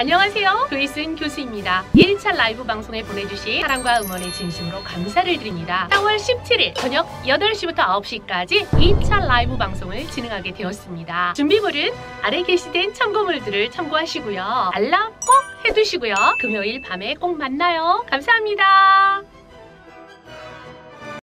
안녕하세요. 조이슨 교수입니다. 1차 라이브 방송에 보내주신 사랑과 응원의 진심으로 감사를 드립니다. 4월 17일 저녁 8시부터 9시까지 2차 라이브 방송을 진행하게 되었습니다. 준비물은 아래 게시된 참고물들을 참고하시고요. 알람 꼭 해두시고요. 금요일 밤에 꼭 만나요. 감사합니다.